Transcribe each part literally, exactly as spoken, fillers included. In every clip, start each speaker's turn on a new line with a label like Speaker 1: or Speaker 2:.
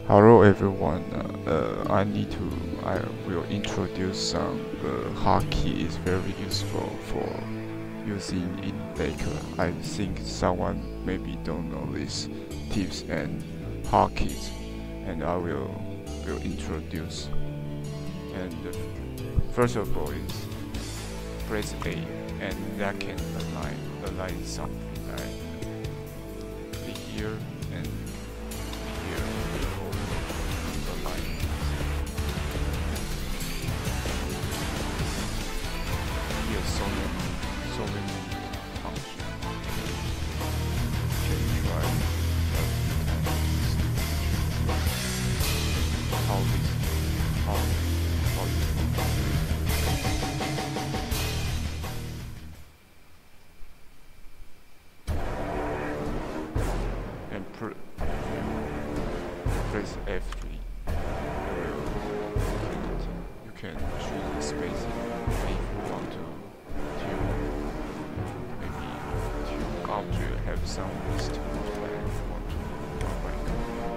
Speaker 1: Hello everyone. Uh, uh, I need to. I will introduce some uh, hotkey. Is very useful for using in Baker. I think someone maybe don't know these tips and hotkeys, and I will will introduce. And uh, first of all is press A, and that can align align something like click here and here. So many, so many functions. Can try how this, how, how this and pr press F three. You can choose the spacing if you want to. Object have some list that you want to rank.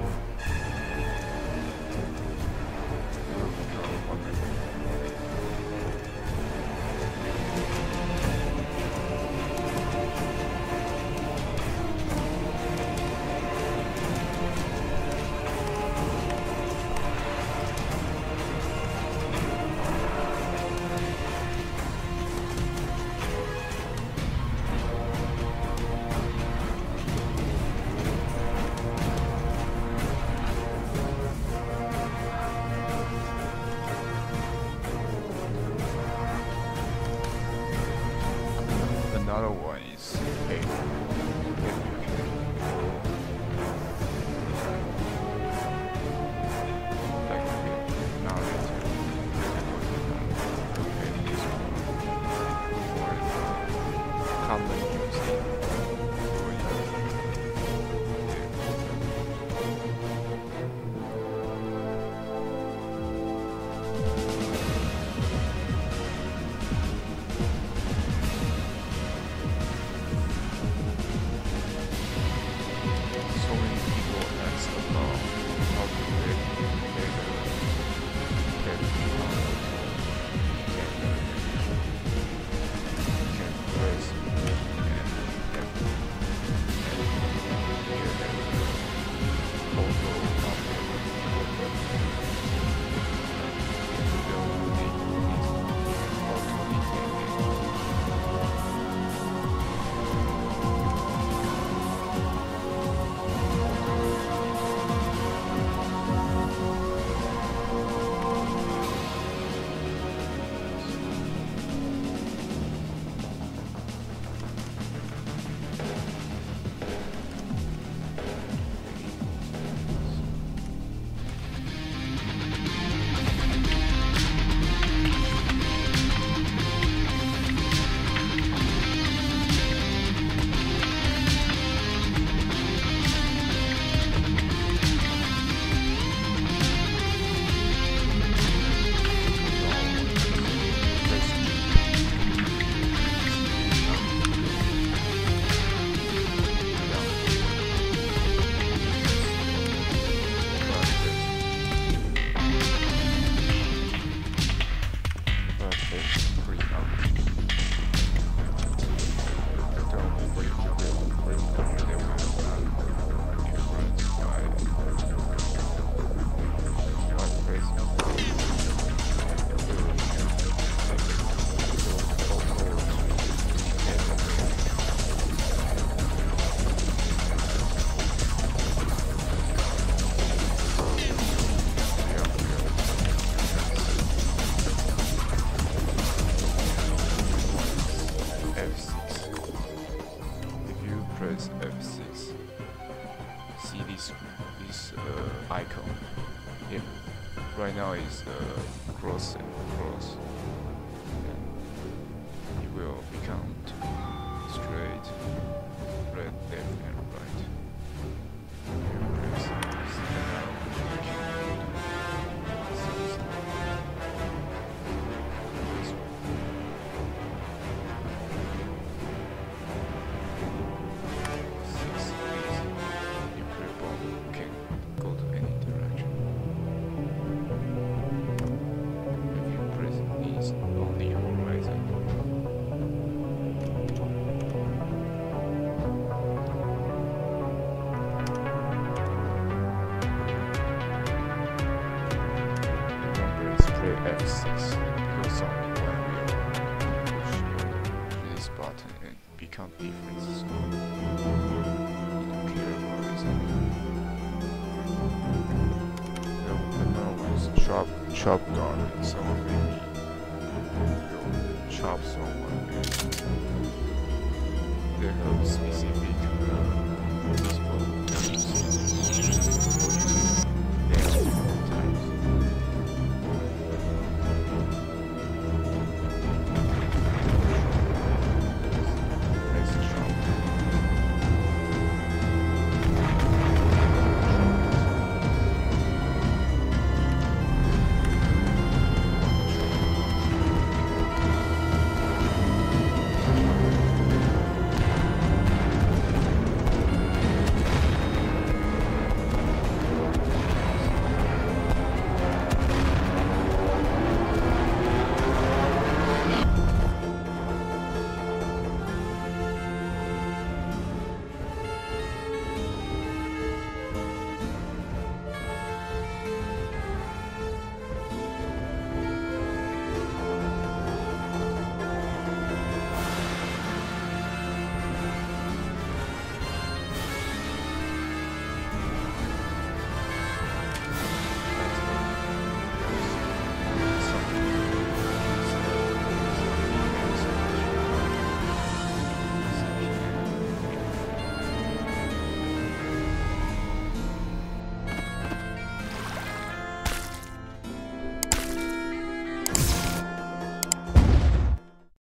Speaker 1: Another one is A. Like narrative. And this one for common using. Press F six. See this this uh, icon here. Right now is uh, cross and cross. And it will become straight, red, left, and right. You press this and now six, eight. Can go to any direction. six because someone will push this button and become different. So you don't care about it. The another one is chop chop guard. Someone maybe will chop someone and they have specific uh, response.